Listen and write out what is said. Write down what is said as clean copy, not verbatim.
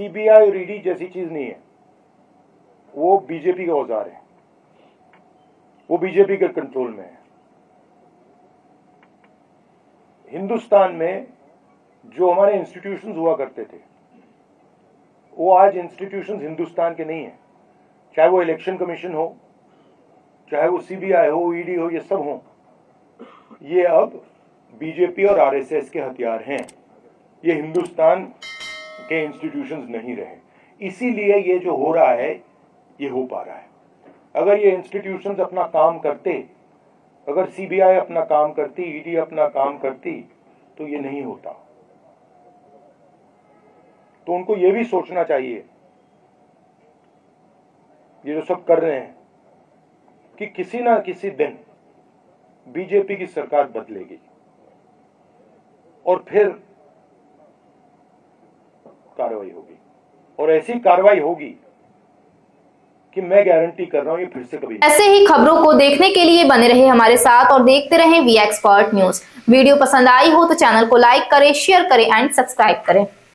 CBI और ED जैसी चीज नहीं है, वो बीजेपी का औजार है, वो बीजेपी के कंट्रोल में है। हिंदुस्तान में जो हमारे इंस्टीट्यूशंस हुआ करते थे, वो आज इंस्टीट्यूशंस हिंदुस्तान के नहीं है। चाहे वो इलेक्शन कमीशन हो, चाहे वो सीबीआई हो, ईडी हो, ये सब हो, ये अब बीजेपी और आरएसएस के हथियार हैं। ये हिंदुस्तान के इंस्टीट्यूशंस नहीं रहे, इसीलिए ये जो हो रहा है ये हो पा रहा है। अगर ये इंस्टीट्यूशंस अपना काम करते, अगर सीबीआई अपना काम करती, ईडी अपना काम करती, तो ये नहीं होता। तो उनको ये भी सोचना चाहिए, ये जो सब कर रहे हैं, कि किसी ना किसी दिन बीजेपी की सरकार बदलेगी और फिर कार्रवाई होगी, और ऐसी कार्रवाई होगी कि मैं गारंटी कर रहा हूं ये फिर से कभी। ऐसे ही खबरों को देखने के लिए बने रहे हमारे साथ और देखते रहें वी एक्सपर्ट न्यूज। वीडियो पसंद आई हो तो चैनल को लाइक करें, शेयर करें एंड सब्सक्राइब करें।